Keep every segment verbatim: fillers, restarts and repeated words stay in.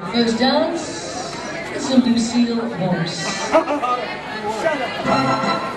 First dance is a Lucille Morse. Shut up.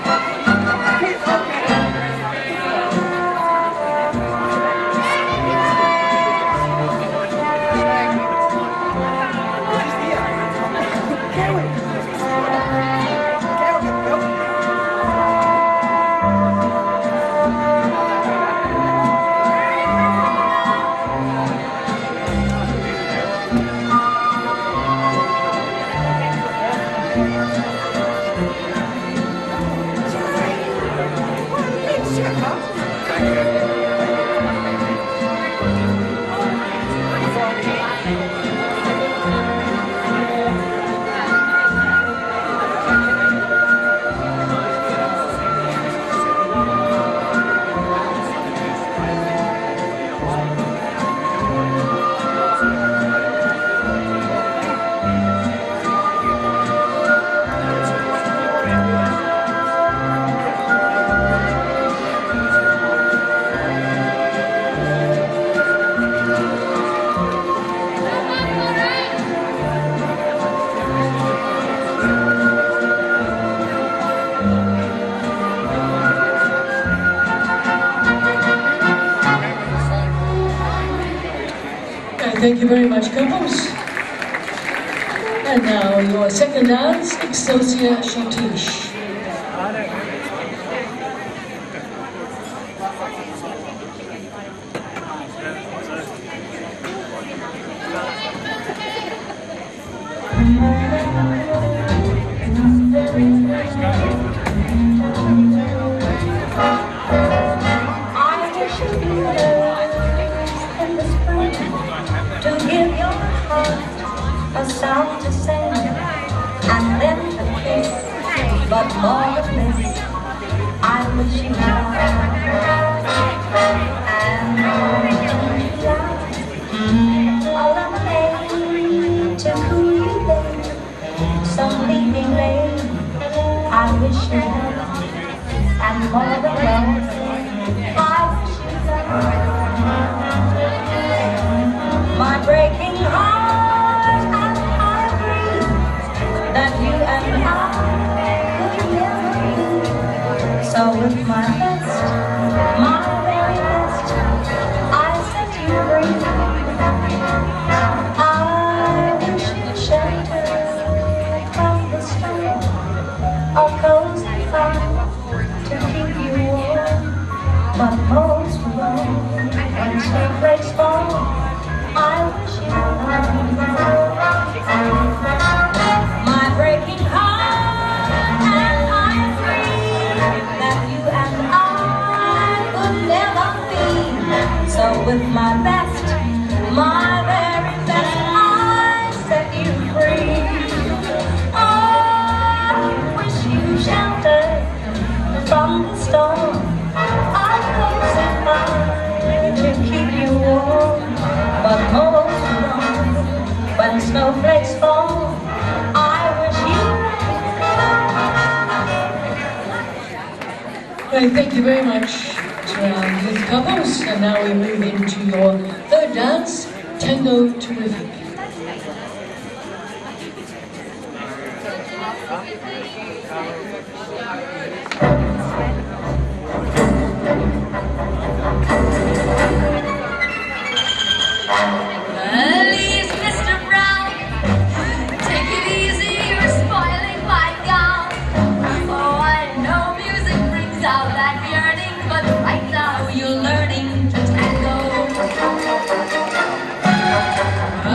Thank you very much, couples. And now your second dance, Excelsior Shatish. A song to sing and then a kiss, but more than this, I wish you love and a lemonade to cool you babe, some leaving late. I wish you love and more than love, I wish you love my breaking heart. So with my best, my very best, I set you free. I wish you shelter from the storm, a cozy fire to keep you warm. But most of all, when snowflakes fall, I wish you love. My breaking heart. So with my best, my very best, I set you free. I wish you shelter from the storm, I cozy fire to keep you warm. But most of all, when snowflakes fall, I wish you. Great, thank you very much. Around youth couples, and now we move into your third dance, Tango Terrific.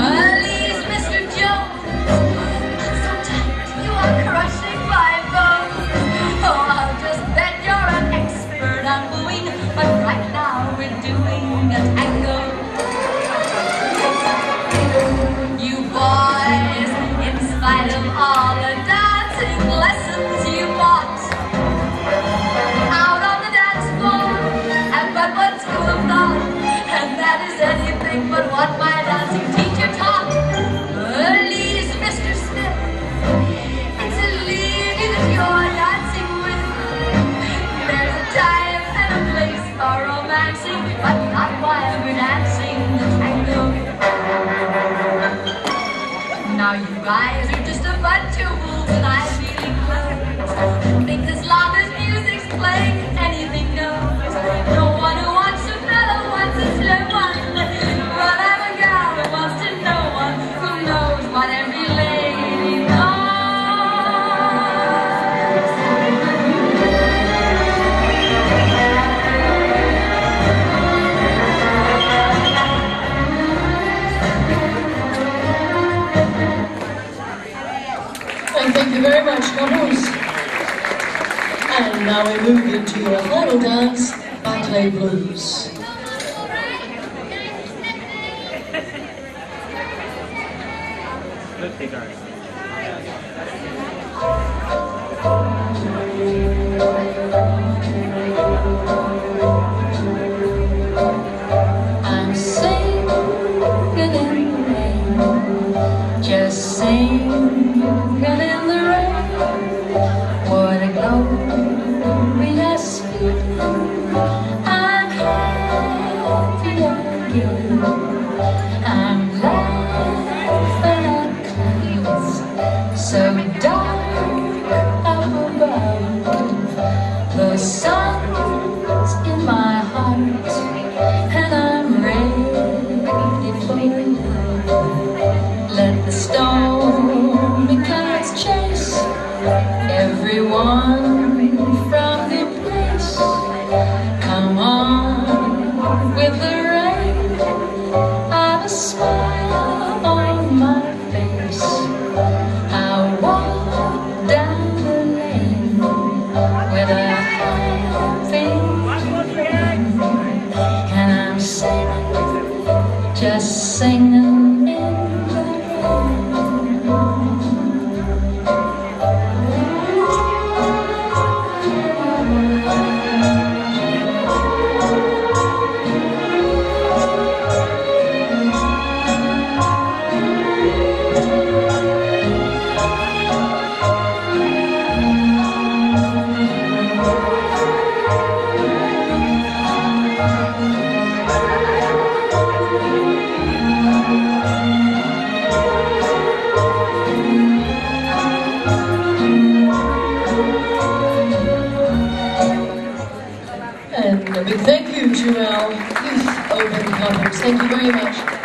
Please, Mister Jones, sometimes you are crushing my bones. now you guys are just a bunch of fools, and I'm feeling close. Think as long as music's playing, anything goes. No one who wants a fellow wants a slim one, but I'm a gal who wants to know one who knows what every lady knows. Thank you very much, couples. And now we move into your final dance, Ballet Blues. I'm singing in the rain, just singing in the rain. What a glorious feeling! I'm happy again. I'm laughing at clouds so dark up above. The sun's in my heart, and I'm ready for love. Let the stormy clouds chase everyone from the place. Come on with the rain, I've a smile on my face. I walk down the lane with a happy feeling, and I'm singing, just singing in the rain. And a big thank you to our youth open couples. Thank you very much.